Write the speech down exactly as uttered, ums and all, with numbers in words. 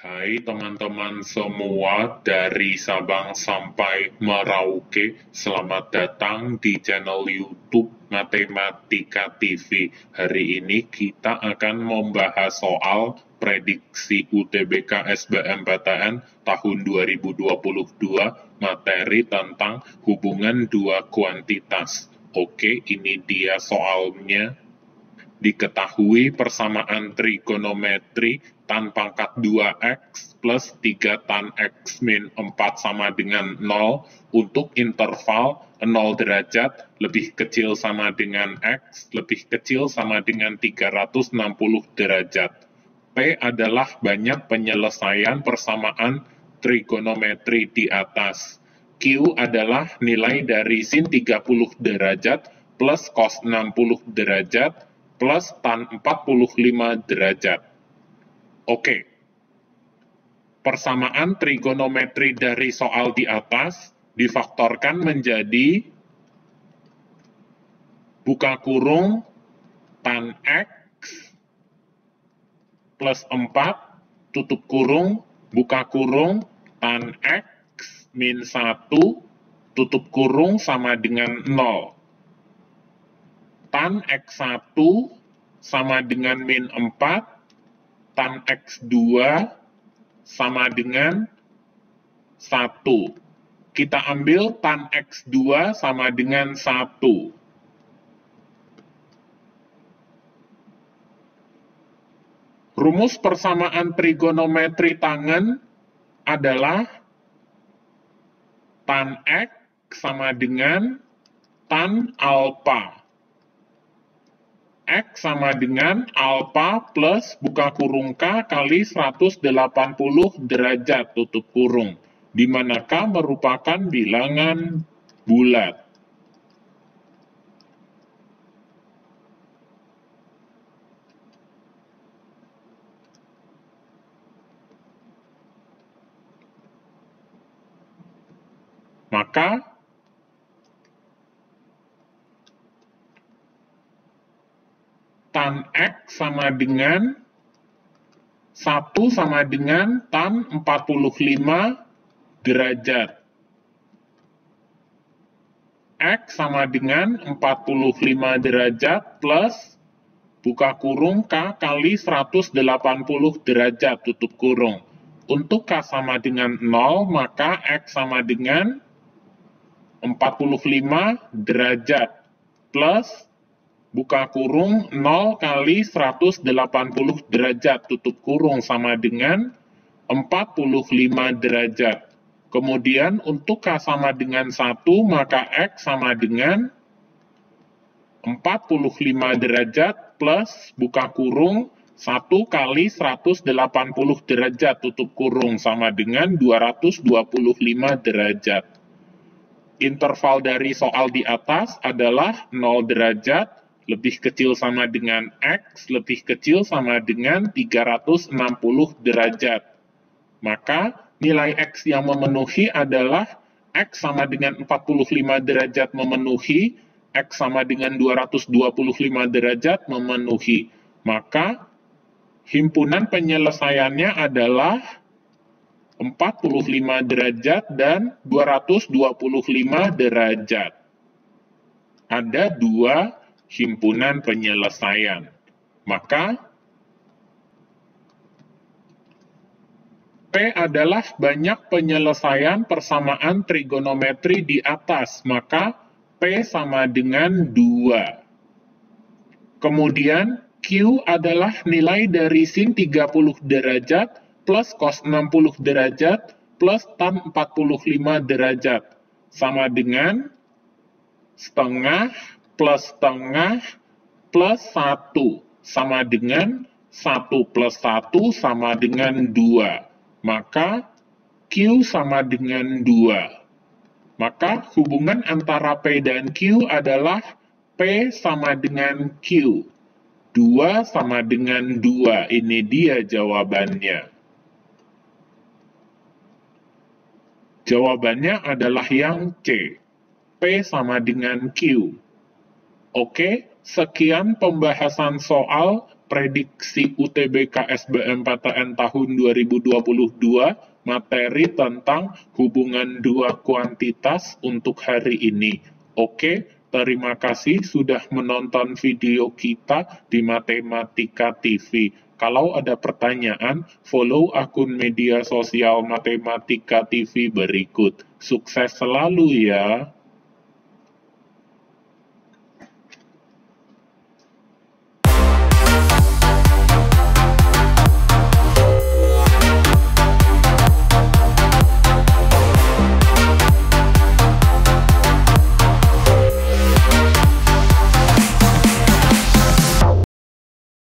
Hai teman-teman semua dari Sabang sampai Merauke, selamat datang di channel YouTube Matematika T V. Hari ini kita akan membahas soal prediksi U T B K S B M P T N tahun dua ribu dua puluh dua, materi tentang hubungan dua kuantitas. Oke, ini dia soalnya. Diketahui persamaan trigonometri tan pangkat dua x plus tiga tan x min empat sama dengan nol untuk interval nol derajat lebih kecil sama dengan x lebih kecil sama dengan tiga ratus enam puluh derajat. P adalah banyak penyelesaian persamaan trigonometri di atas. Q adalah nilai dari sin tiga puluh derajat plus cos enam puluh derajat plus tan empat puluh lima derajat. Oke, persamaan trigonometri dari soal di atas difaktorkan menjadi buka kurung tan x plus empat, tutup kurung, buka kurung tan x min satu, tutup kurung sama dengan nol. Tan x satu sama dengan min empat, tan x dua sama dengan satu. Kita ambil tan x dua sama dengan satu. Rumus persamaan trigonometri tangen adalah tan x sama dengan tan alfa. X sama dengan alfa plus buka kurung K kali seratus delapan puluh derajat tutup kurung, di mana K merupakan bilangan bulat. Maka tan X sama dengan satu sama dengan tan empat puluh lima derajat. X sama dengan empat puluh lima derajat plus buka kurung K kali seratus delapan puluh derajat tutup kurung. Untuk K sama dengan nol, maka X sama dengan empat puluh lima derajat plus buka kurung nol kali seratus delapan puluh derajat tutup kurung sama dengan empat puluh lima derajat. Kemudian untuk K sama dengan satu, maka X sama dengan empat puluh lima derajat plus buka kurung satu kali seratus delapan puluh derajat tutup kurung sama dengan dua ratus dua puluh lima derajat. Interval dari soal di atas adalah nol derajat, lebih kecil sama dengan X, lebih kecil sama dengan tiga ratus enam puluh derajat. Maka nilai X yang memenuhi adalah X sama dengan empat puluh lima derajat memenuhi, X sama dengan dua ratus dua puluh lima derajat memenuhi. Maka himpunan penyelesaiannya adalah empat puluh lima derajat dan dua ratus dua puluh lima derajat. Ada dua himpunan penyelesaian. Maka P adalah banyak penyelesaian persamaan trigonometri di atas, maka P sama dengan dua. Kemudian Q adalah nilai dari sin tiga puluh derajat plus cos enam puluh derajat plus tan empat puluh lima derajat, sama dengan setengah plus setengah plus satu, sama dengan satu plus satu sama dengan dua. Maka Q sama dengan dua. Maka hubungan antara P dan Q adalah P sama dengan Q. dua sama dengan dua. Ini dia jawabannya. Jawabannya adalah yang C. P sama dengan Q. Oke, sekian pembahasan soal prediksi U T B K S B M P T N tahun dua ribu dua puluh dua, materi tentang hubungan dua kuantitas untuk hari ini. Oke, terima kasih sudah menonton video kita di Matematika T V. Kalau ada pertanyaan, follow akun media sosial Matematika T V berikut. Sukses selalu ya!